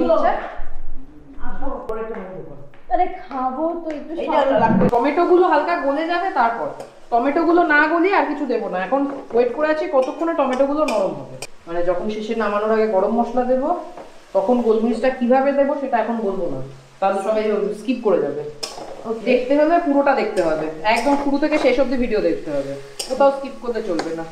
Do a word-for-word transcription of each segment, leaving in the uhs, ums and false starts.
ইচ্ছা আরে খাবো তো একটু। টমেটো গুলো হালকা গলে যাবে, তারপর টমেটো গুলো না গলিয়ে আর কিছু দেবো না। এখন ওয়েট করে আছি কতক্ষণে টমেটো গুলো নরম হবে। মানে যখন শেষে নামানোর আগে গরম মশলা দেবো, তখন গোলমরিচটা কিভাবে দেবো সেটা এখন বলবো না, তাহলে সবাই স্কিপ করে যাবে। দেখতে হলে পুরোটা দেখতে হবে, একদম শুরু থেকে শেষ অবধি ভিডিও দেখতে হবে, কোথাও স্কিপ করতে চলবে না।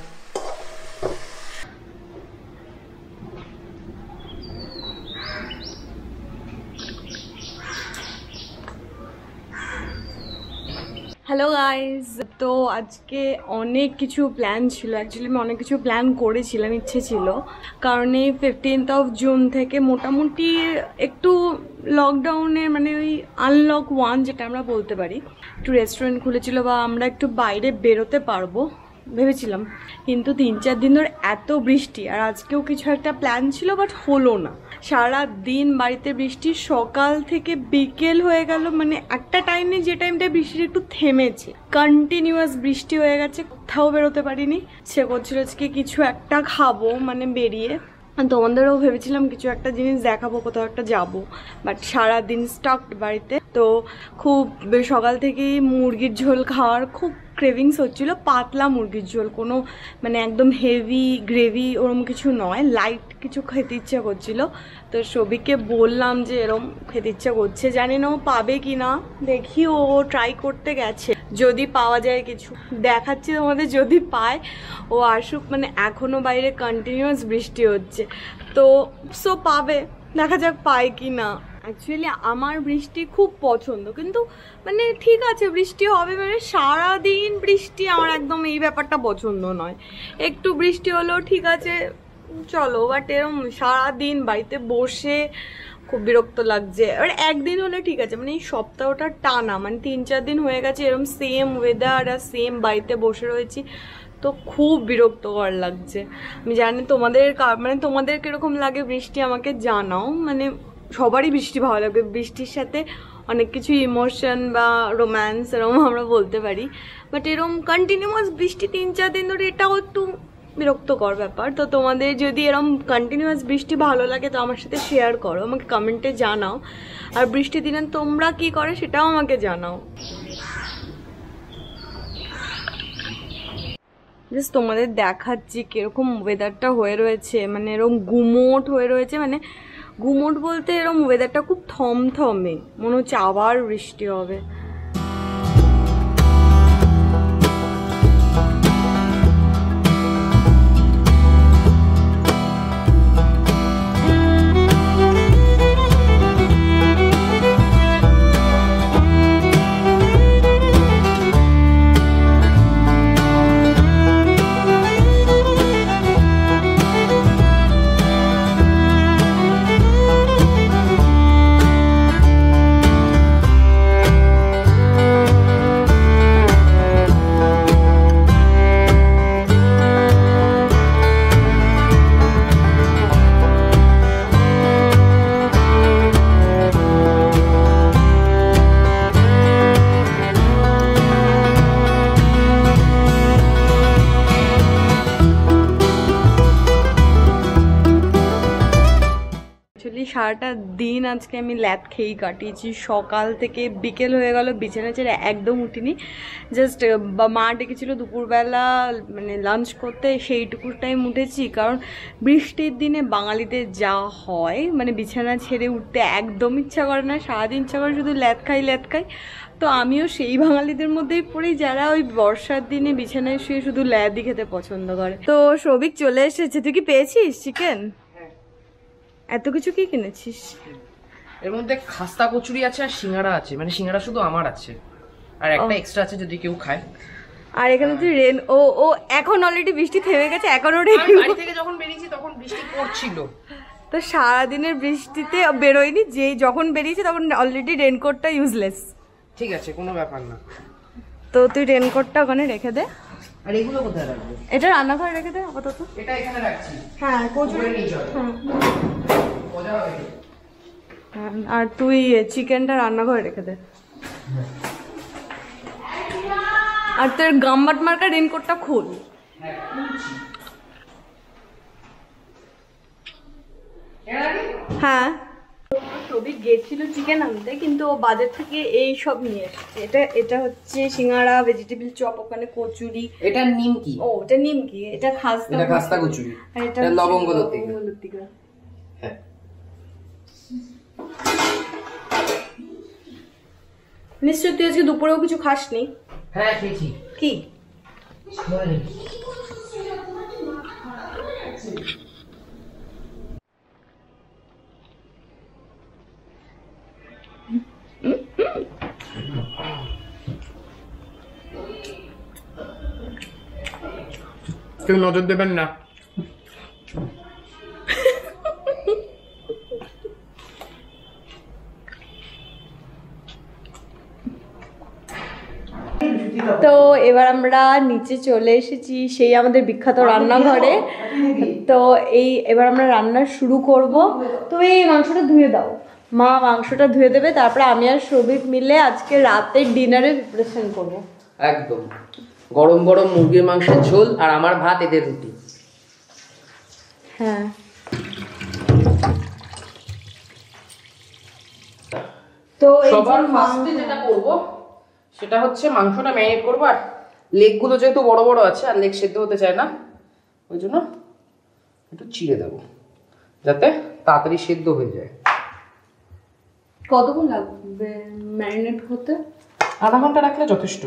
হ্যালো গাইজ, তো আজকে অনেক কিছু প্ল্যান ছিল। অ্যাকচুয়ালি আমি অনেক কিছু প্ল্যান করেছিলাম, ইচ্ছে ছিল, কারণ এই ফিফটিন্থ অফ জুন থেকে মোটামুটি একটু লকডাউনের মানে ওই আনলক ওয়ান যেটা আমরা বলতে পারি, একটু রেস্টুরেন্ট খুলেছিল বা আমরা একটু বাইরে বেরোতে পারবো ভেবেছিলাম। কিন্তু তিন চার দিন ধরে এত বৃষ্টি, আর আজকেও কিছু একটা প্ল্যান ছিল বাট হলো না। সারা দিন বাড়িতে বৃষ্টি, সকাল থেকে বিকেল হয়ে গেল, মানে একটা টাইমে যে টাইমটা বৃষ্টি একটু থেমেছে, কন্টিনিউয়াস বৃষ্টি হয়ে গেছে, কোথাও বেরোতে পারিনি। সে করছিল আজকে কিছু একটা খাবো মানে বেরিয়ে, তোমাদেরও ভেবেছিলাম কিছু একটা জিনিস দেখাবো, কোথাও একটা যাবো, বাট সারাদিন স্টাকড বাড়িতে। তো খুব সকাল থেকেই মুরগির ঝোল খাওয়ার খুব ক্রেভিংস হচ্ছিলো, পাতলা মুরগির ঝোল, কোনো মানে একদম হেভি গ্রেভি ওরম কিছু নয়, লাইট কিছু খেতে ইচ্ছা করছিল। তো সবিকে বললাম যে এরম খেতে ইচ্ছা করছে, জানি না ও পাবে কি না, দেখি ও ট্রাই করতে গেছে, যদি পাওয়া যায় কিছু দেখাচ্ছি তোমাদের, যদি পায় ও আসুক। মানে এখনও বাইরে কন্টিনিউয়াস বৃষ্টি হচ্ছে, তো সো পাবে, দেখা যাক পায় কি না। অ্যাকচুয়ালি আমার বৃষ্টি খুব পছন্দ, কিন্তু মানে ঠিক আছে বৃষ্টি হবে, মানে সারাদিন বৃষ্টি আমার একদম এই ব্যাপারটা পছন্দ নয়। একটু বৃষ্টি হলেও ঠিক আছে চলো, বাট এরকম সারাদিন বাড়িতে বসে খুব বিরক্ত লাগছে। আর একদিন হলে ঠিক আছে, মানে এই সপ্তাহটা টানা মানে তিন চার দিন হয়ে গেছে এরকম সেম ওয়েদার আর সেম বাড়িতে বসে রয়েছি, তো খুব বিরক্তকর লাগছে। আমি জানি তোমাদের মানে তোমাদের কিরকম লাগে বৃষ্টি আমাকে জানাও, মানে সবারই বৃষ্টি ভালো লাগবে, বৃষ্টির সাথে অনেক কিছু ইমোশন বা রোম্যান্স এরকম আমরা বলতে পারি, বাট এরকম কন্টিনিউয়াস বৃষ্টি তিন চার দিন ধরে এটাও একটু বিরক্তকর ব্যাপার। তো তোমাদের যদি এরকম কন্টিনিউয়াস বৃষ্টি ভালো লাগে তো আমার সাথে শেয়ার করো, আমাকে কমেন্টে জানাও, আর বৃষ্টি দিনে তোমরা কি করে সেটাও আমাকে জানাও। জাস্ট তোমাদের দেখাচ্ছি কিরকম ওয়েদারটা হয়ে রয়েছে, মানে এরকম গুমোট হয়ে রয়েছে, মানে গুমোট বলতে এরকম ওয়েদারটা খুব থমথমে, মনে হচ্ছে আবার বৃষ্টি হবে। সারাটা দিন আজকে আমি ল্যাদ খেয়েই কাটিয়েছি, সকাল থেকে বিকেল হয়ে গেল, বিছানা ছেড়ে একদম উঠিনি। জাস্ট মা ডেকেছিল দুপুরবেলা মানে লাঞ্চ করতে, সেইটুকু টাইম উঠেছি, কারণ বৃষ্টির দিনে বাঙালিদের যা হয় মানে বিছানা ছেড়ে উঠতে একদম ইচ্ছা করে না, সারাদিন ইচ্ছা করে শুধু ল্যাদ খাই ল্যাদ খাই। তো আমিও সেই বাঙালিদের মধ্যেই পড়ি যারা ওই বর্ষার দিনে বিছানায় শুয়ে শুধু ল্যাদই খেতে পছন্দ করে। তো সবিক চলে এসেছে, তুই কি পেয়েছিস চিকেন? এত কিছু কি কিনেছিস? এর মধ্যে খাস্তা কচুরি আছে আর সিঙ্গাড়া আছে, মানে সিঙ্গাড়া শুধু আমার আছে, আর একটা এক্সট্রা আছে যদি কেউ খায়। আর এখানে তুই রেন ও ও এখন অলরেডি বৃষ্টি থেমে গেছে, এখনো আমি বাড়ি থেকে যখন বেরিয়েছি তখন বৃষ্টি পড়ছিল, তো সারাদিনের বৃষ্টিতে বেরোয়নি, যে যখন বেরিয়েছে তখন অলরেডি রেনকোটটা ইউজলেস। ঠিক আছে কোনো ব্যাপার না, তো তুই রেনকোটটা ওখানে রেখে দে। আর এগুলো কোথায় রাখবো? এটা রান্নাঘরে রেখে দে আপাতত। এটা এখানে রাখছি। হ্যাঁ কচুরি নিয়ে চল। মজা হবে। আর তুই চিকেনটা রান্নাঘরে রেখে দে। আর তোর গাম্বাট মার্কা রেনকোটটা খোল। হ্যাঁ প্রবীর গেছিল চিকেন আনতে, কিন্তু ও বাজার থেকে এই সব নিয়ে এসেছে। এটা এটা হচ্ছে সিঙ্গাড়া, ভেজিটেবল চপ, ওখানে কচুরি, এটা নিমকি। ও এটা নিমকি, এটা খাস্তা, এটা খাস্তা কচুরি, আর এটা এটা লবঙ্গ লতিকা। লতিকা। হ্যাঁ, নিশ্চয় তুই আজকে দুপুরেও কিছু খাসনি? হ্যাঁ খেয়েছি। কি? কেউ নজর দেবেন না। তো এবার আমরা নিচে চলে এসেছি সেই আমাদের বিখ্যাত রান্নাঘরে। তো এই এবার আমরা রান্না শুরু করব। তুমি এই মাংসটা ধুয়ে দাও, মা মাংসটা ধুয়ে দেবে, তারপরে আমি আর সৌভিক মিলে আজকে রাতের ডিনারের প্রিপারেশন করব। একদম গরম গরম মুরগির মাংসের ঝোল, আর আমার ভাত, এদের রুটি। হ্যাঁ, তো সবার ফার্স্টে যেটা করব সেটা হচ্ছে মাংসটা ম্যারিনেট করবো। আর লেগগুলো যেহেতু বড় বড় আছে আর লেগ সেদ্ধ হতে চায় না, ওই জন্য একটু চিড়ে দেবো যাতে তাড়াতাড়ি সেদ্ধ হয়ে যায়। কতক্ষণ লাগবে ম্যারিনেট হতে? আধা ঘন্টা রাখলে যথেষ্ট।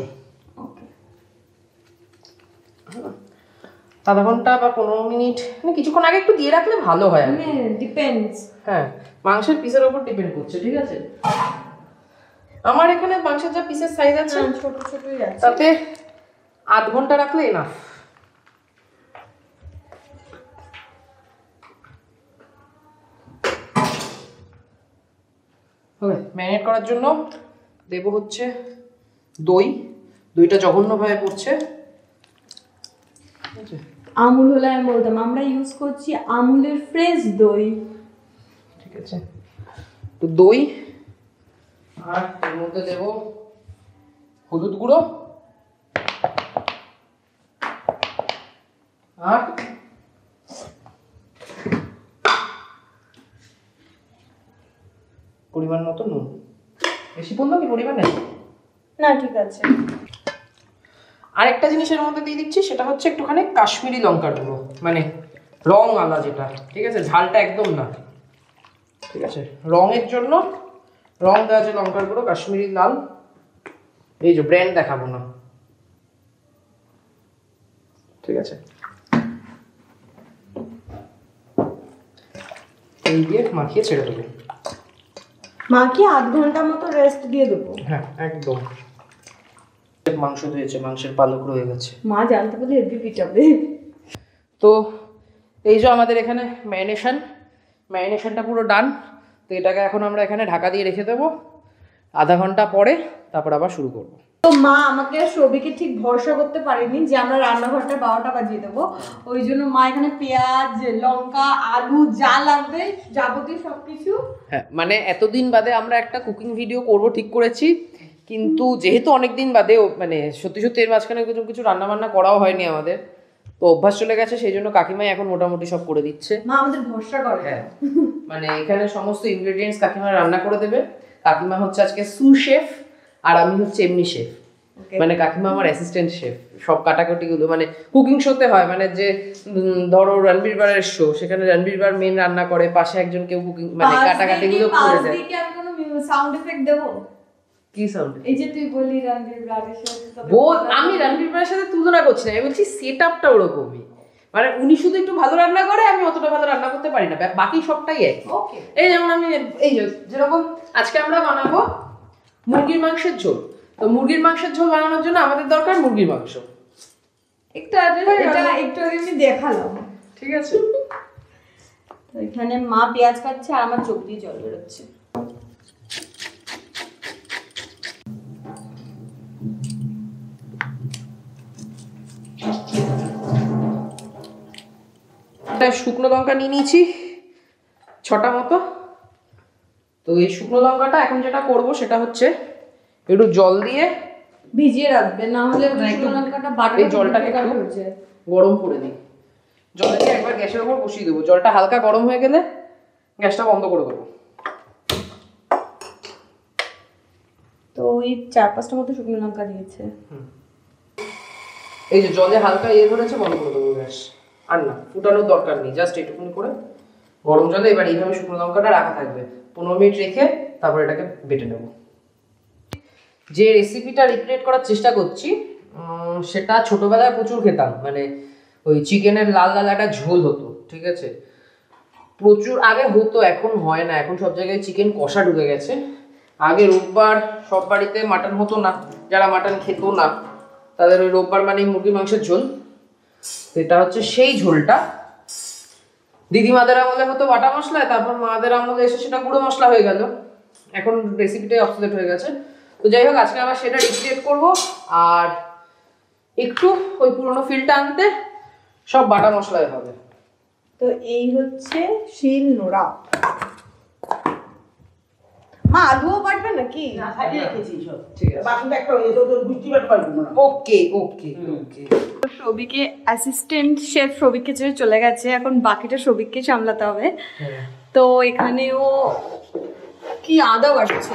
আধা ঘন্টা বা পনেরো মিনিট, মানে কিছুক্ষণ আগে একটু দিয়ে রাখলে ভালো হয়। মানে ডিপেন্ডস, হ্যাঁ মাংসের পিসের উপর ডিপেন্ড করছে, ঠিক আছে। আমার এখানে মাংসের যা পিসের সাইজ আছে ছোট ছোটই আছে, তাতে আধ ঘন্টা রাখলে এনাফ। ওকে, ম্যারিনেট করার জন্য দেব হচ্ছে দই। দইটা জঘন্যভাবে পড়ছে। আমুল হলে আমি বলতাম, আমরা ইউজ করছি আমুলের ফ্রেশ দই। ঠিক আছে, তো দই, আর এর মধ্যে দেব হলুদ গুঁড়ো, আর পরিমাণ মতো নুন। বেশি পড়লো কি পরিমাণে? না ঠিক আছে। আরেকটা জিনিসের মধ্যে দিয়ে দিচ্ছি, সেটা হচ্ছে একটুখানি কাশ্মীরি লঙ্কার গুঁড়ো, মানে রং আলা যেটা, ঠিক আছে, ঝালটা একদম না, ঠিক আছে। রঙের জন্য রং দেওয়া আছে লঙ্কার গুঁড়ো, কাশ্মীরি লাল, এই যে ব্র্যান্ড দেখাবো না, ঠিক আছে। এই দিয়ে মাখিয়ে ছেড়ে দেবো। মাখিয়ে আধ ঘন্টা মতো রেস্ট দিয়ে দেবো। হ্যাঁ একদম। মাংস ধুয়েছে, মাংসের পালক রয়ে গেছে, মা জানতে পারলে হেভি পিটাবে। তো এই যে আমাদের এখানে ম্যারিনেশন ম্যারিনেশনটা পুরো ডান। তো এটাকে এখন আমরা এখানে ঢাকা দিয়ে রেখে দেবো, আধা ঘন্টা পরে তারপর আবার শুরু করবো। তো মা আমাকে সবিকে ঠিক ভরসা করতে পারেনি যে আমরা রান্নাঘরটা বারোটা বাজিয়ে দেবো, ওই জন্য মা এখানে পেঁয়াজ, লঙ্কা, আলু যা লাগবে যাবতীয় সবকিছু। হ্যাঁ মানে এতদিন বাদে আমরা একটা কুকিং ভিডিও করব ঠিক করেছি, কিন্তু যেহেতু অনেকদিন বাদে মানে সত্যি সত্যি এর মাঝখানে কিছু কিছু রান্না বান্না করাও হয়নি আমাদের, তো অভ্যাস চলে গেছে, সেই জন্য কাকিমাই এখন মোটামুটি সব করে দিচ্ছে। মা আমাদের ভরসা করে। হ্যাঁ মানে এখানে সমস্ত ইনগ্রেডিয়েন্টস কাকিমা রান্না করে দেবে। কাকিমা হচ্ছে আজকে সু শেফ, আর আমি হচ্ছে এমনি শেফ, মানে কাকিমা আমার অ্যাসিস্ট্যান্ট শেফ। সব কাটাকাটি গুলো মানে কুকিং শোতে হয়, মানে যে ধরো রণবীর বারের শো, সেখানে রণবীর বার মেন রান্না করে, পাশে একজন কেউ কুকিং মানে কাটাকাটি গুলো করে দেয়। পাঁচ দিকে আমি কোনো সাউন্ড এফেক্ট দেবো? কি সাউন্ড? এই যে তুই বললি রণবীর বারের সাথে, বল আমি রণবীর বারের সাথে তুলনা করছি না, আমি বলছি সেটআপটা ওরকমই, মানে উনি শুধু একটু ভালো রান্না করে, আমি অতটা ভালো রান্না করতে পারি না, বাকি সবটাই একই। ওকে, এই যেমন আমি এই যে যেরকম আজকে আমরা বানাবো মুরগির মাংসের ঝোল, তো মুরগির মাংসের ঝোল বানানোর জন্য আমাদের দরকার মুরগির মাংস। একটু এটা একটু আগে আমি দেখালাম, ঠিক আছে। তো এখানে মা পেঁয়াজ কাটছে আর আমার চোখ দিয়ে জল বেরোচ্ছে। শুকনো লঙ্কা নিয়ে নিয়েছি ছটা মতো। তো এই শুকনো লঙ্কাটা এখন যেটা করব সেটা হচ্ছে একটু জল দিয়ে ভিজিয়ে রাখবে, না হলে শুকনো লঙ্কাটা বাটা এই জলটাকে একটু গরম করে দিই। জল দিয়ে একবার গ্যাসের উপর বসিয়ে দেবো, জলটা হালকা গরম হয়ে গেলে গ্যাসটা বন্ধ করে দেবো। তো এই চার পাঁচটা মতো শুকনো লঙ্কা দিয়েছে। এই যে জলে হালকা ইয়ে ধরেছে, বন্ধ করে দেবো গ্যাস। আর না ফুটানোর দরকার নেই, জাস্ট এইটুকুনি করে গরম জলে এবার এইভাবে শুকনো লঙ্কাটা রাখা থাকবে। পনেরো মিনিট রেখে তারপর এটাকে বেটে নেব। যে রেসিপিটা রিক্রিয়েট করার চেষ্টা করছি সেটা ছোটবেলায় প্রচুর খেতাম, মানে ওই চিকেনের লাল লাল একটা ঝোল হতো, ঠিক আছে, প্রচুর আগে হতো, এখন হয় না, এখন সব জায়গায় চিকেন কষা ঢুকে গেছে। আগে রোববার সব বাড়িতে মাটন হতো না, যারা মাটন খেতো না তাদের ওই রোববার মানে মুরগির মাংসের ঝোল। এটা হচ্ছে সেই ঝোলটা দিদিমাদের আমলে হতো বাটা মশলায়, তারপর মাদের আমলে এসে সেটা গুঁড়ো মশলা হয়ে গেল, এখন রেসিপিটাই অবসলেট হয়ে গেছে। তো যাই হোক, আজকে আমরা সেটা রিক্রিয়েট করব, আর একটু ওই পুরোনো ফিলটা আনতে সব বাটা মশলায় হবে। তো এই হচ্ছে শিল নোড়া। মা আলুও কাটবে নাকি? না সাইডে রেখেছি সব, ঠিক আছে, বাকিটা একটা হয়ে তো বুঝতে পারতে পারবো না। ওকে ওকে ওকে। সবিকে অ্যাসিস্ট্যান্ট শেফ সবিককে ছেড়ে চলে গেছে, এখন বাকিটা সবিককে সামলাতে হবে। তো এখানেও কি আদা বাড়ছে,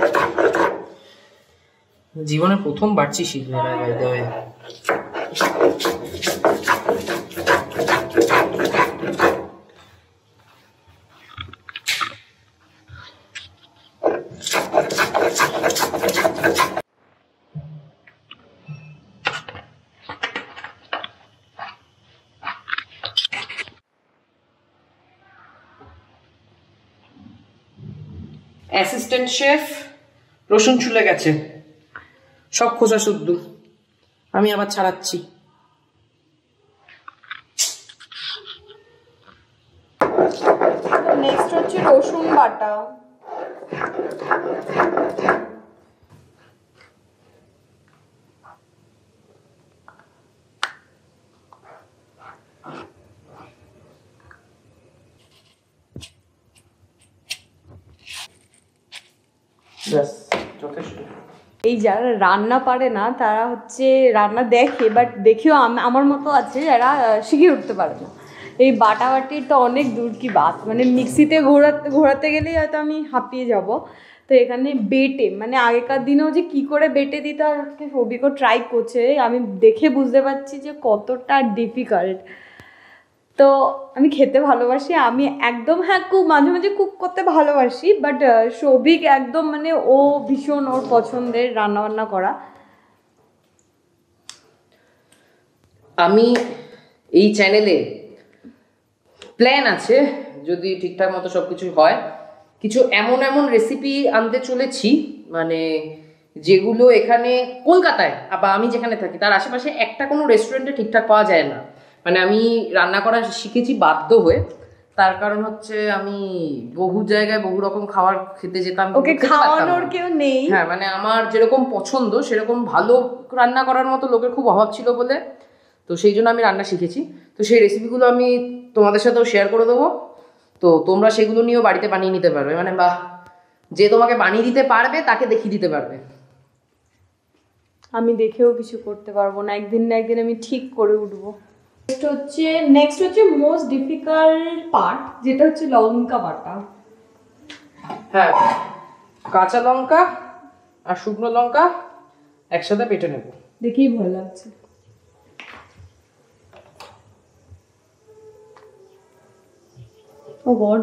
জীবনে প্রথম বাড়ছি শিল নোড়ায় বাইতে হয়। অ্যাসিস্ট্যান্ট শেফ রসুন চুলে গেছে, সব খোসা শুদ্ধ, আমি আবার ছাড়াচ্ছি। নেক্সট হচ্ছে রসুন বাটা। এই যারা রান্না পারে না তারা হচ্ছে রান্না দেখে, বাট দেখেও আমার মতো আছে যারা শিখে উঠতে পারে না। এই বাটাবাটির তো অনেক দূর কি বাত, মানে মিক্সিতে ঘোরাতে ঘোরাতে গেলেই হয়তো আমি হাঁপিয়ে যাব। তো এখানে বেটে, মানে আগেকার দিনেও যে কি করে বেটে দিতে হয় আজকে সবিকও ট্রাই করছে, আমি দেখে বুঝতে পারছি যে কতটা ডিফিকাল্ট। তো আমি খেতে ভালোবাসি, আমি একদম হ্যাঁ কুক মাঝে মাঝে কুক করতে ভালোবাসি, বাট সবিক একদম মানে ও ভীষণ ওর পছন্দের রান্নাবান্না করা। আমি এই চ্যানেলে প্ল্যান আছে, যদি ঠিকঠাক মতো সব কিছু হয়, কিছু এমন এমন রেসিপি আনতে চলেছি, মানে যেগুলো এখানে কলকাতায় বা আমি যেখানে থাকি তার আশেপাশে একটা কোনো রেস্টুরেন্টে ঠিকঠাক পাওয়া যায় না। মানে আমি রান্না করা শিখেছি বাধ্য হয়ে, তার কারণ হচ্ছে আমি বহু জায়গায় বহু রকম খাবার খেতে যেতাম, ওকে খাওয়ানোর কেউ নেই। হ্যাঁ, মানে আমার যেরকম পছন্দ সেরকম ভালো রান্না করার মতো লোকের খুব অভাব ছিল বলে, তো সেই জন্য আমি রান্না শিখেছি। তো সেই রেসিপিগুলো আমি তোমাদের সাথেও শেয়ার করে দেবো, তো তোমরা সেগুলো নিয়েও বাড়িতে বানিয়ে নিতে পারবে, মানে বা যে তোমাকে বানিয়ে দিতে পারবে তাকে দেখিয়ে দিতে পারবে। আমি দেখেও কিছু করতে পারবো না, একদিন না একদিন আমি ঠিক করে উঠবো। নেক্সট হচ্ছে নেক্সট হচ্ছে মোস্ট ডিফিকাল্ট পার্ট, যেটা হচ্ছে লঙ্কা বাটা। হ্যাঁ, কাঁচা লঙ্কা আর শুকনো লঙ্কা একসাথে বেটে নেব। দেখেই ভয় লাগছে। ও গড,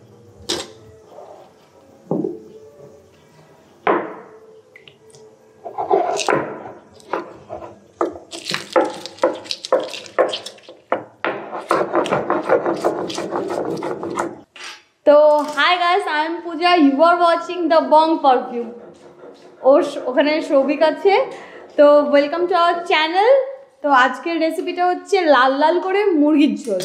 তো hi guys, I am Puja, you are watching the Bong perfume. ওর ওখানে সৌভিক আছে, তো ওয়েলকাম টু আওয়ার চ্যানেল। তো আজকের রেসিপিটা হচ্ছে লাল লাল করে মুরগির ঝোল।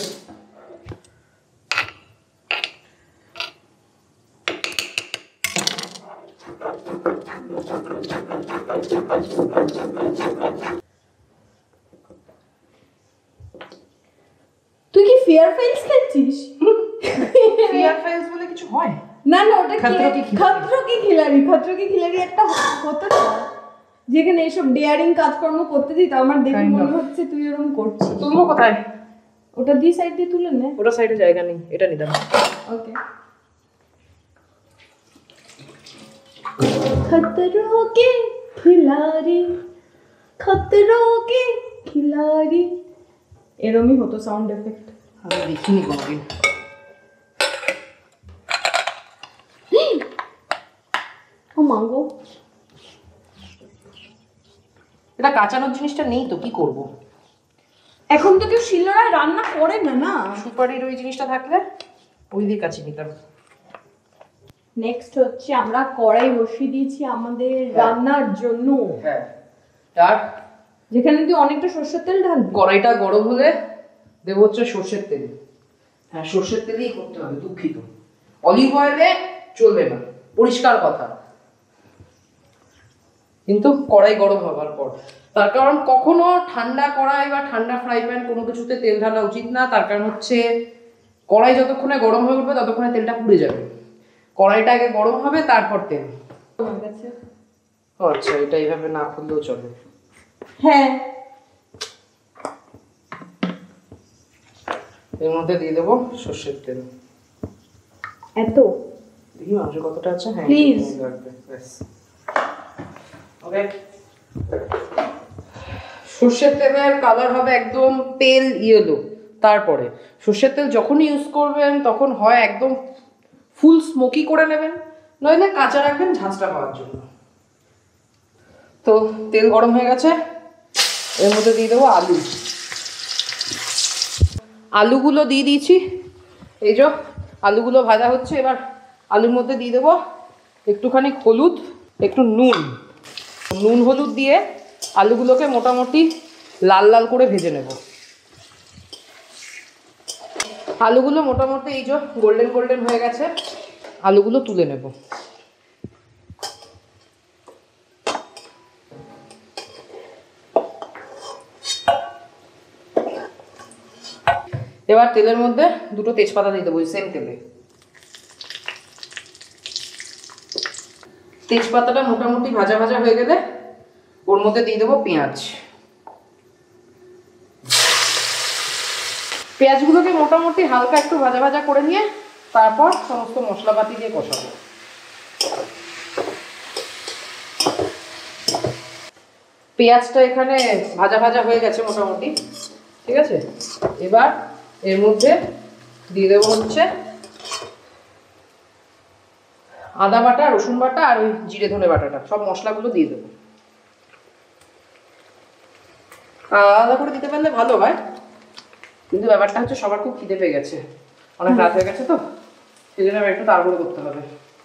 তুই কি ফেয়ার ফেলস খেলছিস? ফেয়ার ফেলস বলে কিছু হয় না না, ওটা খতরো কি খতরো কি খিলাড়ি, খতরো কি খিলাড়ি একটা হতো না, যেখানে এইসব ডেয়ারিং কাজকর্ম করতে দিত। আমার দেখে মনে হচ্ছে তুই এরকম করছিস। তুলবো কোথায়? ওটা দিয়ে সাইড দিয়ে তুলে নে। ওটা সাইডে জায়গা নেই, এটা নিতাম। ওকে, खतरों के खिलाड़ी खतरों के खिलाड़ी এরমই হতো সাউন্ড এফেক্ট। আমি দেখিনি কোনোদিন। ও মাগো, এটা কাঁচানোর জিনিসটা নেই তো কি করব? এখন তো কেউ শিলনোড়ায় রান্না করে না না। সুপারির ওই জিনিসটা থাকলে ওই দিয়ে কাছে নিতাম। নেক্সট হচ্ছে আমরা কড়াই বসিয়ে দিয়েছি আমাদের রান্নার জন্য, হ্যাঁ, আর যেখানে তুই অনেকটা সরষের তেল ঢালবি। কড়াইটা গরম হলে দেবো হচ্ছে সর্ষের তেল। হ্যাঁ, সর্ষের তেলেই করতে হবে, দুঃখিত। অলিভ অয়েলে চলবে না, পরিষ্কার কথা। কিন্তু কড়াই গরম হবার পর, তার কারণ কখনো ঠান্ডা কড়াই বা ঠান্ডা ফ্রাই প্যান কোনো কিছুতে তেল ঢালা উচিত না। তার কারণ হচ্ছে কড়াই যতক্ষণে গরম হয়ে উঠবে ততক্ষণে তেলটা পুড়ে যাবে। কড়াইটা আগে গরম হবে, তারপর তেল। আচ্ছা, এটা এইভাবে না খুললেও চলে। হ্যাঁ, এর মধ্যে দিয়ে দেবো সর্ষের তেল। এত দেখি মাংস কতটা আছে। হ্যাঁ, Please. লাগবে। ব্যাস, ওকে। সর্ষের তেলের কালার হবে একদম পেল ইয়েলো। তারপরে সর্ষের তেল যখনই ইউজ করবেন তখন হয় একদম ফুল স্মোকি করে নেবেন, নইলে কাঁচা রাখবেন ঝাঁঝটা পাওয়ার জন্য। তো তেল গরম হয়ে গেছে, এর মধ্যে দিয়ে দেবো আলু। আলুগুলো দিয়ে দিয়েছি, এই যে আলুগুলো ভাজা হচ্ছে। এবার আলুর মধ্যে দিয়ে দেবো একটুখানি হলুদ, একটু নুন। নুন হলুদ দিয়ে আলুগুলোকে মোটামুটি লাল লাল করে ভেজে নেব। আলুগুলো মোটামুটি এই যে গোল্ডেন গোল্ডেন হয়ে গেছে, আলুগুলো তুলে নেব। এবার তেলের মধ্যে দুটো তেজপাতা দিয়ে দেবো সেম তেলে। তেজপাতাটা মোটামুটি ভাজা ভাজা হয়ে গেলে ওর মধ্যে দিয়ে দেবো পেঁয়াজ। পেঁয়াজগুলোকে মোটামুটি হালকা একটু ভাজা ভাজা করে নিয়ে তারপর সমস্ত মশলাপাতি দিয়ে কষাবো। পেঁয়াজটা এখানে ভাজা ভাজা হয়ে গেছে মোটামুটি, ঠিক আছে। এবার এর মধ্যে দিয়ে দেবো হচ্ছে আদা বাটা, রসুন বাটা আর ওই জিরে ধনে বাটাটা, সব মশলাগুলো দিয়ে দেবো। আলাদা করে দিতে পারলে ভালো হয়, কিন্তু ব্যাপারটা হচ্ছে সবার খুব খিদে পেয়ে গেছে, অনেক রাত হয়ে গেছে, তো সেই জন্য একটু তাড়াহুড়ো করতে হবে।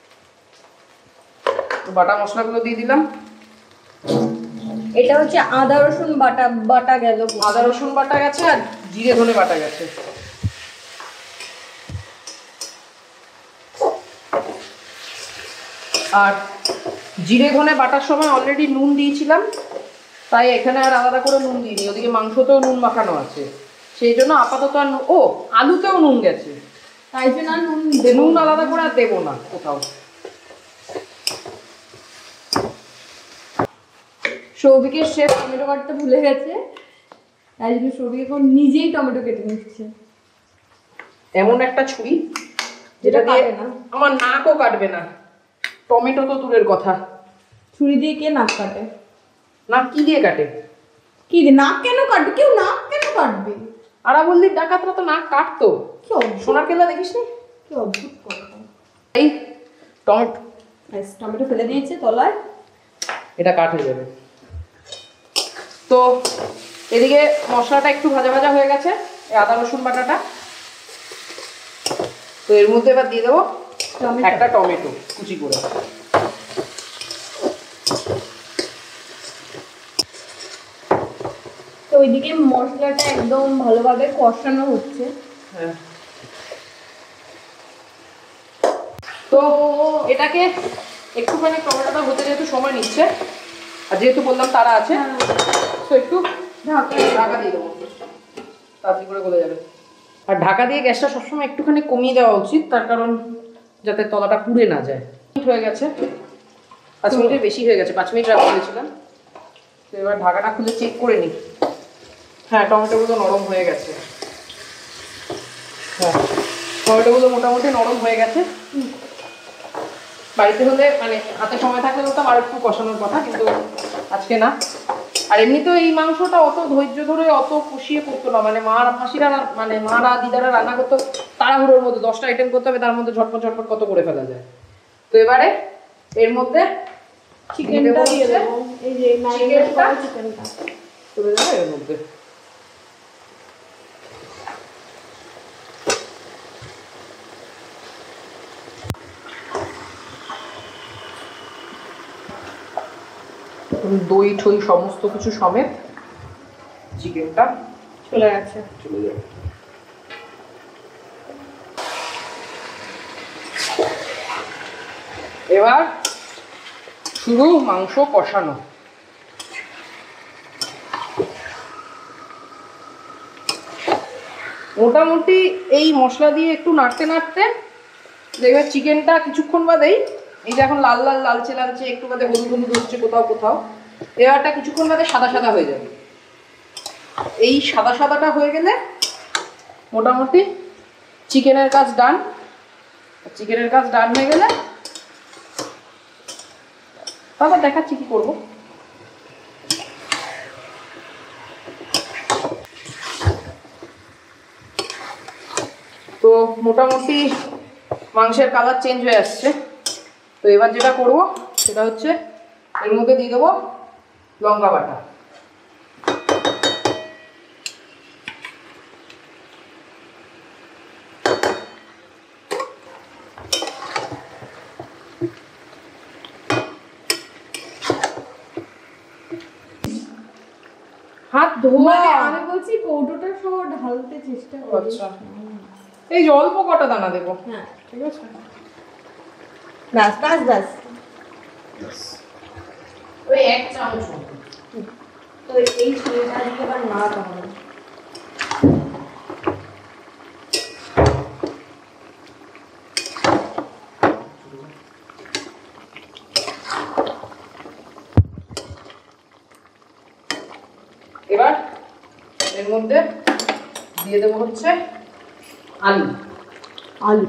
বাটা মশলাগুলো দিয়ে দিলাম। এটা হচ্ছে আদা রসুন বাটা বাটা গেল, আদা রসুন বাটা গেছে আর জিরে ধনে বাটা গেছে। আর জিরে ধনে বাটার সময় অলরেডি নুন দিয়েছিলাম, তাই এখানে আর আলাদা করে নুন দিইনি। ওদিকে মাংসতেও নুন মাখানো আছে, সেই জন্য আপাতত আর ও আলুতেও নুন গেছে, তাই জন্য নুন নুন আলাদা করে আর দেবো না কোথাও। সৌভিকের শেফ টমেটো কাটতে ভুলে গেছে, তাই জন্য সৌভিক এখন নিজেই টমেটো কেটে নিচ্ছে। এমন একটা ছুরি যেটা যেটা দিয়ে কাটে না, আমার নাকও কাটবে না, টমেটো তো দূরের কথা। ছুরি দিয়ে কে নাক কাটে? নাক কি দিয়ে কাটে? কি দিয়ে নাক কেন কাটবে? কেউ নাক কেন কাটবে? আরাবল্লির ডাকাতরা তো নাক কাটতো, কি অদ্ভুত, সোনার কেল্লা দেখিস নি? কি অদ্ভুত কথা। এই টমেটো, ব্যাস, টমেটো ফেলে দিয়েছে তলায়, এটা কাট হয়ে যাবে। তো এদিকে মশলাটা একটু ভাজা ভাজা হয়ে গেছে, এই আদা রসুন বাটাটা। তো এর মধ্যে এবার দিয়ে দেবো একটা টমেটো কুচি করে। তো ওইদিকে মশলাটা একদম ভালোভাবে কষানো হচ্ছে। হ্যাঁ, তো এটাকে একটুখানি টমেটোটা হতে যেহেতু সময় নিচ্ছে, আর যেহেতু বললাম তারা আছে, তো একটু ঢাকা ঢাকা দিয়ে দেবো, তাড়াতাড়ি করে গলে যাবে। আর ঢাকা দিয়ে গ্যাসটা সবসময় একটুখানি কমিয়ে দেওয়া উচিত, তার কারণ যাতে তলাটা পুড়ে না যায়। হয়ে গেছে, পাঁচ মিনিটের বেশি হয়ে গেছে, পাঁচ মিনিট রাখা হয়েছিলাম। তো এবার ঢাকাটা খুলে চেক করে নিই। হ্যাঁ, টমেটোগুলো নরম হয়ে গেছে। হ্যাঁ, টমেটোগুলো মোটামুটি নরম হয়ে গেছে। বাড়িতে হলে মানে হাতে সময় থাকলে বলতাম আর একটু কষানোর কথা, কিন্তু আজকে না। আর এমনিতেও এই মাংসটা অত ধৈর্য ধরে অত কষিয়ে করতো না, মানে মার মাসিরা মানে মারা দিদারা রান্না করতো তাড়াহুড়োর মধ্যে, দশটা আইটেম করতে হবে, তার মধ্যে ঝটপট ঝটপট কত করে ফেলা যায়। তো এবারে এর মধ্যে চিকেনটা দিয়ে দেবো, এই যে ম্যারিনেট করা চিকেনটা চলে যাবে এর মধ্যে। দই ঠই সমস্ত কিছু সমেত চিকেনটা চলে গেছে। চলে যাবে। এবার শুরু মাংস কষানো। মোটামুটি এই মশলা দিয়ে একটু নাড়তে নাড়তে দেখবে চিকেনটা কিছুক্ষণ বাদেই এই যে এখন লাল লাল লালচে লালচে একটু বাদে হলুদ হলুদ হচ্ছে কোথাও কোথাও, এবারটা কিছুক্ষণ বাদে সাদা সাদা হয়ে যাবে। এই সাদা সাদাটা হয়ে গেলে মোটামুটি চিকেনের কাজ ডান। চিকেনের কাজ ডান হয়ে গেলে তারপর দেখাচ্ছি কি করবো। তো মোটামুটি মাংসের কালার চেঞ্জ হয়ে আসছে। তো এবার যেটা করব সেটা হচ্ছে এর মধ্যে দিয়ে দেবো লঙ্কা বাটা। হাত ধোয়া, আমি বলছি কৌটোটা সহ ঢালতে চেষ্টা করি। আচ্ছা, এই যে অল্প কটা দানা দেবো। হ্যাঁ ঠিক আছে, ব্যাস ব্যাস ব্যাস। ওই এক চামচ মতো। তো এই ছেলেটা দিকে আবার নাড়াতে হবে। এবার এর মধ্যে দিয়ে দেবো হচ্ছে আলু। আলু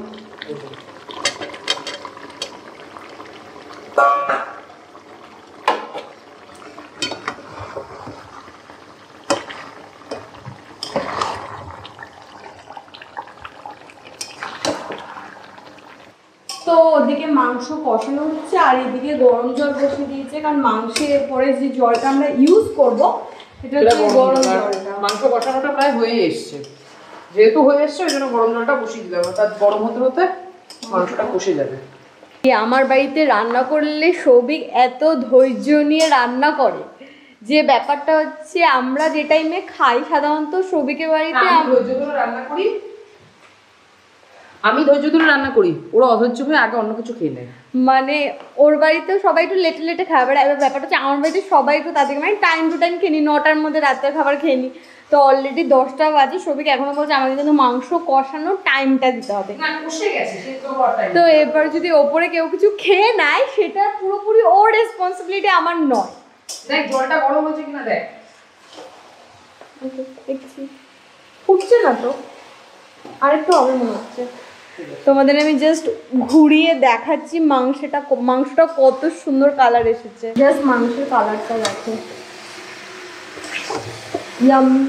তো ওদিকে মাংস কষানো হচ্ছে আর এদিকে গরম জল বসিয়ে দিয়েছে, কারণ মাংসের পরে যে জলটা আমরা ইউজ করব এটা হচ্ছে গরম জলটা। মাংস কষানোটা প্রায় হয়ে এসছে, যেহেতু হয়ে এসছে ওই জন্য গরম জলটা বসিয়ে দিলাম, তার গরম হতে হতে মাংসটা কষে যাবে। আমার বাড়িতে রান্না করলে সৌভিক এত ধৈর্য নিয়ে রান্না করে যে ব্যাপারটা হচ্ছে আমরা যে টাইমে খাই সাধারণত সৌভিকের বাড়িতে আমি ধৈর্য ধরে রান্না করি, আমি ধৈর্য ধরে রান্না করি, ওরা অধৈর্য হয়ে আগে অন্য কিছু খেয়ে নেয়। মানে ওর বাড়িতে সবাই একটু লেটে লেটে খাবার, এবার ব্যাপারটা হচ্ছে আমার বাড়িতে সবাই একটু তাদেরকে মানে টাইম টু টাইম খেয়ে নি, নটার মধ্যে রাতের খাবার খেয়ে নি। তো অলরেডি দশটা বাজে, সৌভিক এখনো বলছে আমাকে কিন্তু মাংস কষানোর টাইমটা দিতে হবে। না কষে গেছে সে তো টাইম। তো এবার যদি ওপরে কেউ কিছু খেয়ে নেয় সেটা পুরোপুরি ওর রেসপন্সিবিলিটি, আমার নয়। দেখ জলটা গরম হয়েছে কিনা দেখ। দেখছি ফুটছে না তো, আরেকটু হবে মনে হচ্ছে। তোমাদের আমি জাস্ট ঘুরিয়ে দেখাচ্ছি মাংসটা, মাংসটা কত সুন্দর কালার এসেছে। জাস্ট মাংসের কালারটা দেখো, ইয়াম্মি।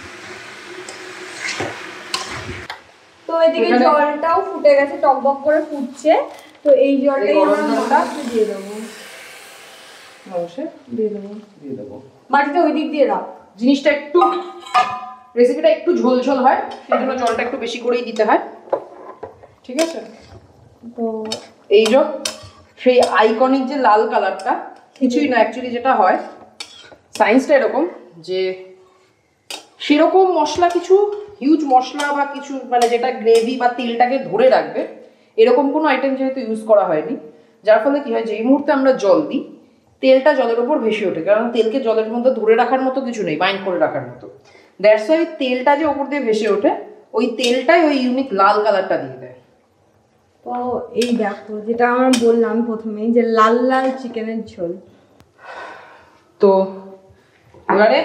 তো এদিকে জলটাও ফুটে গেছে, টকবক করে ফুটছে। তো এই জলটাই আমরা মাংসে দিয়ে দেবো, মাংসে দিয়ে দেবো দিয়ে দেবো। মাটিটা ওই দিক দিয়ে রাখ। জিনিসটা একটু রেসিপিটা একটু ঝোল ঝোল হয়, সেই জন্য জলটা একটু বেশি করেই দিতে হয়। ঠিক আছে, তো এই যে সেই আইকনিক যে লাল কালারটা কিছুই না, অ্যাকচুয়ালি যেটা হয় সায়েন্সটা এরকম যে সেরকম মশলা কিছু হিউজ মশলা বা কিছু মানে যেটা গ্রেভি বা তেলটাকে ধরে রাখবে এরকম কোনো আইটেম যেহেতু ইউজ করা হয়নি, যার ফলে কি হয় যেই মুহূর্তে আমরা জল দিই তেলটা জলের উপর ভেসে ওঠে, কারণ তেলকে জলের মধ্যে ধরে রাখার মতো কিছু নেই, বাইন্ড করে রাখার মতো। দ্যাটস ওয়াই তেলটা যে ওপর দিয়ে ভেসে ওঠে ওই তেলটাই ওই ইউনিক লাল কালারটা দিয়ে দেয়। তো এই দেখো যেটা আমরা বললাম প্রথমেই যে লাল লাল চিকেনের ঝোল। তো এবারে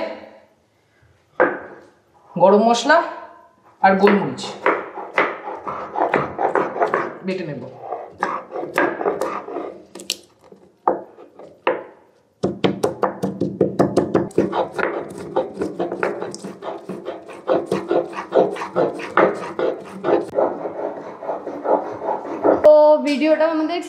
গরম মশলা আর গোলমরিচ বেটে নেব।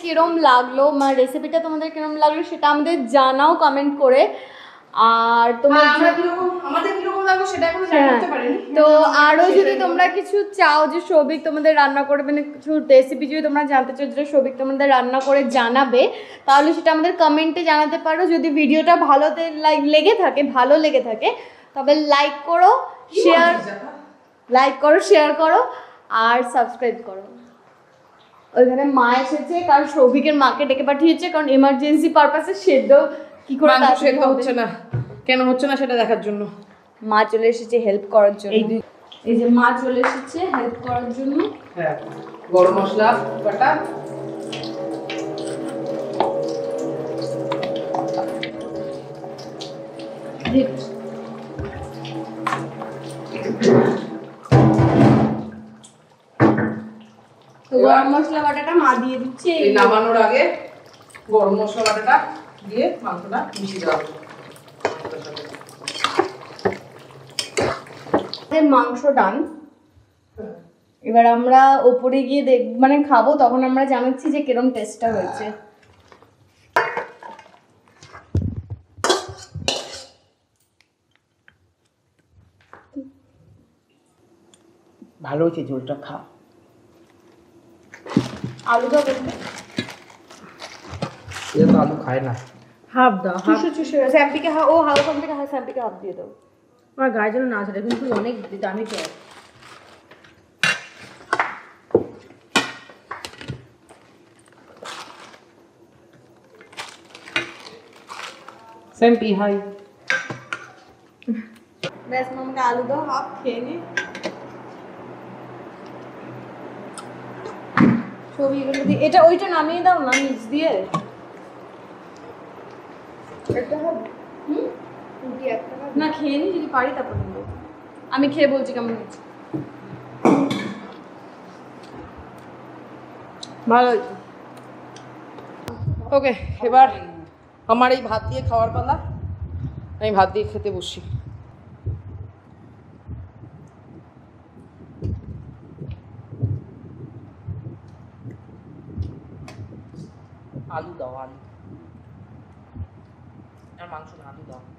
কিরম লাগলো মানে রেসিপিটা তোমাদের কিরম লাগলো সেটা আমাদের জানাও কমেন্ট করে। আর তোমরা আমরা কিরকম আমাদের কিরকম লাগলো সেটা এখনো জানতে পারিনি। তো আরো যদি তোমরা কিছু চাও যে সৌভিক তোমাদের রান্না করে মানে কিছু রেসিপি যদি তোমরা জানতে চাও যে সৌভিক তোমাদের রান্না করে জানাবে তাহলে সেটা আমাদের কমেন্টে জানাতে পারো। যদি ভিডিওটা ভালো লেগে থাকে ভালো লেগে থাকে তবে লাইক করো, শেয়ার লাইক করো শেয়ার করো আর সাবস্ক্রাইব করো। ওইখানে মা এসেছে কারণ সৌভিকের মাকে ডেকে পাঠিয়েছে কারণ এমার্জেন্সি পারপাসে সেদ্ধ কি করে সেদ্ধ হচ্ছে না, কেন হচ্ছে না সেটা দেখার জন্য মা চলে এসেছে হেল্প করার জন্য। এই যে মা চলে এসেছে হেল্প করার জন্য। হ্যাঁ, গরম মশলা বাটা, গরম মশলা বাটাটা মা দিয়ে দিচ্ছে। এই নামানোর আগে গরম মশলা বাটাটা দিয়ে মাংসটা মিশিয়ে দেওয়া হবে। মাংস ডান, এবার আমরা ওপরে গিয়ে দেখ মানে খাবো তখন আমরা জানাচ্ছি যে কিরম টেস্টটা হয়েছে। ভালো হয়েছে, ঝোলটা খা। আলু দাও বলতে এ তো আলু খায় না। হাফ দাও, হাফ। চুষে চুষে স্যাম্পিকে হা ও হালকা স্যাম্পিকে হা স্যাম্পিকে হাফ দিয়ে দাও। আমার গায়ে যেন না সেটা কিন্তু অনেক দামি চাই। স্যাম্পি হাই। ব্যাস মামাকে আলু দাও হাফ খেয়ে নে। ছবি এগুলো দিয়ে এটা ওইটা নামিয়ে দাও না নিচ দিয়ে। একটা হবে হুম রুটি একটা হবে না খেয়ে নি যদি পারি তারপর নেবো। আমি খেয়ে বলছি কেমন হয়েছে। ভালো হয়েছে। ওকে, এবার আমার এই ভাত দিয়ে খাওয়ার পালা। আমি ভাত দিয়ে খেতে বসি। আলু দাও, আলু আর মাংস না, আলু দাও।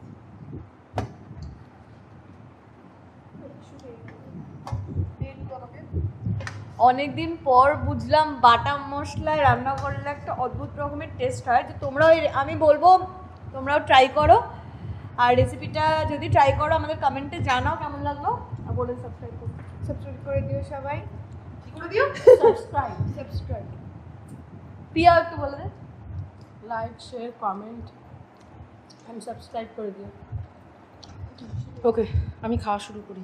অনেকদিন পর বুঝলাম বাটা মশলায় রান্না করলে একটা অদ্ভুত রকমের টেস্ট হয়। তো তোমরাও আমি বলবো তোমরাও ট্রাই করো আর রেসিপিটা যদি ট্রাই করো আমাদের কমেন্টে জানাও কেমন লাগলো আর বলে সাবস্ক্রাইব করো। সাবস্ক্রাইব করে দিও সবাই। কি করে দিও? সাবস্ক্রাইব সাবস্ক্রাইব পিয়া একটু বলে দে। লাইক শেয়ার কমেন্ট আমি সাবস্ক্রাইব করে দিও। ওকে, আমি খাওয়া শুরু করি।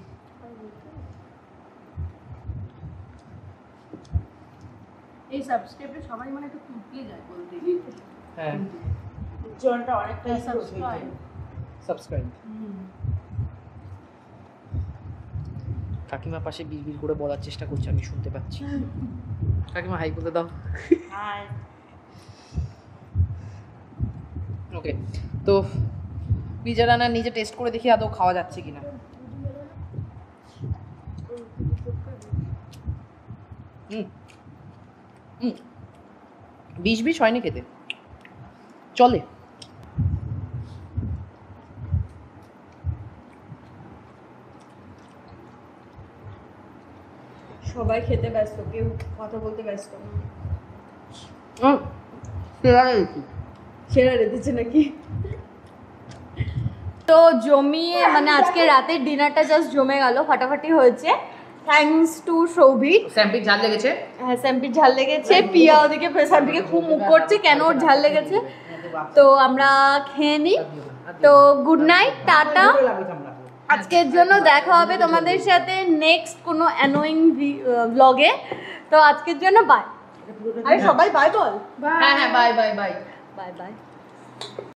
এই সাবস্ক্রাইবে সবাই মানে একটু টুকিয়ে যায় বলতে গিয়ে। হ্যাঁ, জলটা অনেকটা সাবস্ক্রাইব সাবস্ক্রাইব। কাকিমা পাশে বিড়বিড় করে বলার চেষ্টা করছে, আমি শুনতে পাচ্ছি। কাকিমা হাই বলে দাও। হাই। ওকে, তো পিজা রান্না নিজে টেস্ট করে দেখি আদৌ খাওয়া যাচ্ছে কিনা। হুম হুম বিষ বিষ হয়নি খেতে, চলে। সবাই খেতে ব্যস্ত, কেউ কথা বলতে ব্যস্ত না। হুম সেরা রেখেছে নাকি? তো জমিয়ে মানে আজকে রাতের ডিনারটা জাস্ট জমে গেল, ফাটাফাটি হয়েছে থ্যাঙ্কস টু সৌভিক। স্যাম্পির ঝাল লেগেছে। হ্যাঁ স্যাম্পির ঝাল লেগেছে। পিয়া ওদিকে স্যাম্পিকে খুব মুখ করছে কেন ওর ঝাল লেগেছে। তো আমরা খেয়ে নিই। তো গুড নাইট, টাটা। আজকের জন্য দেখা হবে তোমাদের সাথে নেক্সট কোনো অ্যানোয়িং ব্লগে। তো আজকের জন্য বাই। আরে সবাই বাই বল। হ্যাঁ হ্যাঁ, bye bye bye bye by.